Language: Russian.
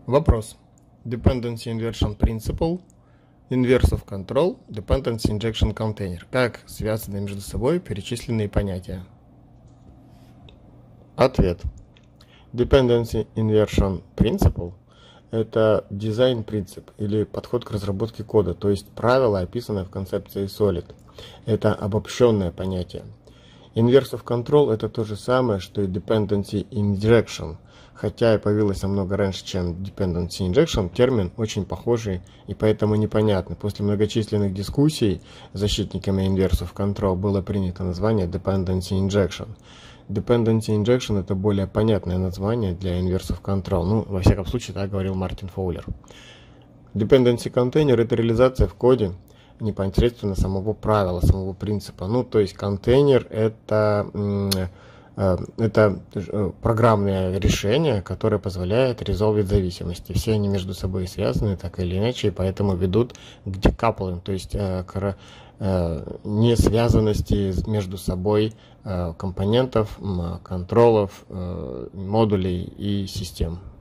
Вопрос. Dependency Inversion Principle, Inverse of Control, Dependency Injection Container. Как связаны между собой перечисленные понятия? Ответ. Dependency Inversion Principle – это дизайн-принцип или подход к разработке кода, то есть правило, описанное в концепции Solid. Это обобщенное понятие. Inverse of Control – это то же самое, что и Dependency Injection. Хотя и появилось намного раньше, чем Dependency Injection, термин очень похожий и поэтому непонятный. После многочисленных дискуссий с защитниками Inverse of Control было принято название Dependency Injection. Dependency Injection – это более понятное название для Inverse of Control. Ну, во всяком случае, так говорил Мартин Фоулер. Dependency Container – это реализация в коде непосредственно самого правила, самого принципа. Ну, то есть контейнер – это программное решение, которое позволяет резолвить зависимости. Все они между собой связаны так или иначе, и поэтому ведут к decoupling, то есть к несвязанности между собой компонентов, контролов, модулей и систем.